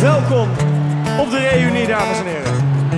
Welkom op de reunie, dames en heren.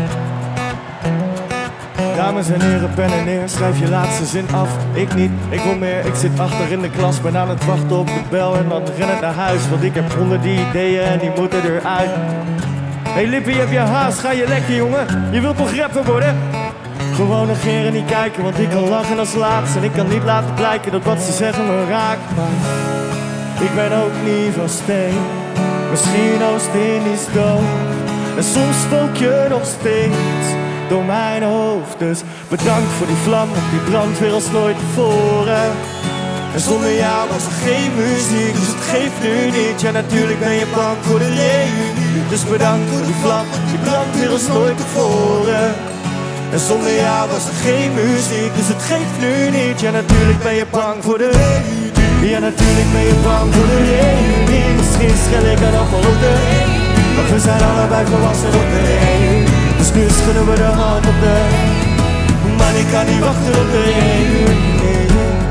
Dames en heren, pen en neer, schrijf je laatste zin af. Ik niet, ik wil meer, ik zit achter in de klas. Ben aan het wachten op de bel en dan ren ik naar huis. Want ik heb honderden ideeën en die moeten eruit. Hey Lippie, heb je haast? Ga je lekker, jongen? Je wilt toch rapper worden? Gewoon negeren, niet kijken, want ik kan lachen als laatste. En ik kan niet laten blijken dat wat ze zeggen me raakt. Maar ik ben ook niet van steen. Misschien Oost-Indisch dood. En soms spook je nog steeds door mijn hoofd. Dus bedankt voor die vlam, want die brandt weer als nooit tevoren. En zonder jou was er geen muziek, dus het geeft nu niet. Ja, natuurlijk ben je bang voor de reunie. Dus bedankt voor die vlam, die brandt weer als nooit tevoren. En zonder jou was er geen muziek, dus het geeft nu niet. Ja, natuurlijk ben je bang voor de reunie. Ja, natuurlijk ben je bang voor de reunie. Misschien schel ik er nog wel op de reunie. Want we zijn allebei volwassen op de reunie. Dus nu schudden we de hand op de. Maar ik kan niet wachten op de reunie.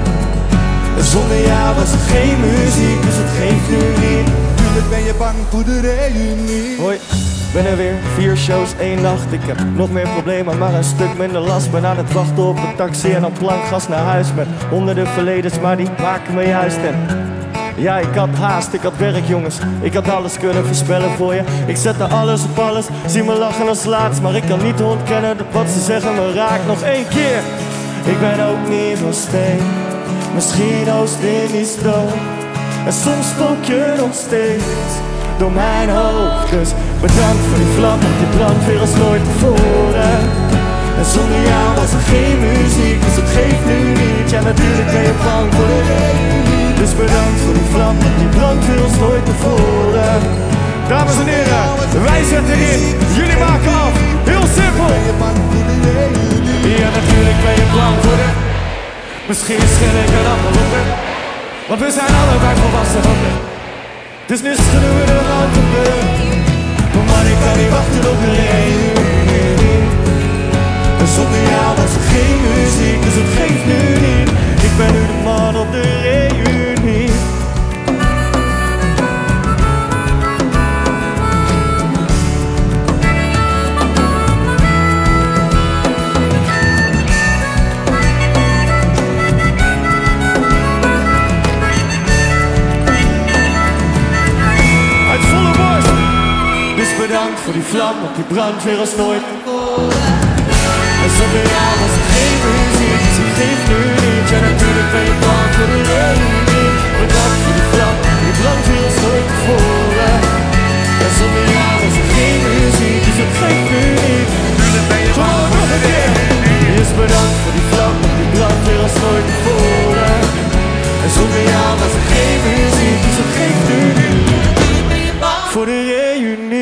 En zonder jou was er geen muziek, dus het geeft nu niet. Natuurlijk ben je bang voor de reunie. Hoi. Ben er weer, 4 shows, 1 nacht. Ik heb nog meer problemen, maar een stuk minder last. Ben aan het wachten op een taxi en dan plankgas naar huis. Met honderden verledens, maar die maken me juist. En ja, ik had haast, ik had werk jongens. Ik had alles kunnen voorspellen voor je. Ik zette alles op alles, zie me lachen als laatst. Maar ik kan niet ontkennen dat wat ze zeggen me raakt. Nog 1 keer, ik ben ook niet van steen. Misschien Oost-Indisch dood. En soms spook je nog steeds door mijn hoofd. Dus bedankt voor die vlam, want die brandt weer als nooit tevoren. En zonder jou was er geen muziek, dus het geeft nu niet. Ja, natuurlijk ben je bang voor de reunie. Dus bedankt voor die vlam, want die brandt weer als nooit tevoren. Dames en heren, wij zetten in, jullie maken af. Heel simpel. Ja, natuurlijk ben je bang voor de. Misschien schil ik er allemaal op, want we zijn allebei volwassen op de. Dus nu schudden we de hand op de. Maar ik kan niet wachten op de reunie. En zonder jou was er geen muziek, dus het geeft nu niet. Ik ben nu de man op de reunie. Bedankt voor die vlam, want die brandt weer als nooit tevoren. En zonder jou was er geen muziek, dus het geeft nu niet. Ja, natuurlijk ben je bang voor de reunie. Bedankt voor die vlam, die brandt weer als nooit tevoren. En zonder jou was er geen muziek, dus het geeft nu niet. Natuurlijk ben je bang voor de reunie. Dus bedankt voor die vlam, want die brandt weer als nooit tevoren. En zonder jou was er geen muziek, dus het geeft nu niet. Voor de reunie.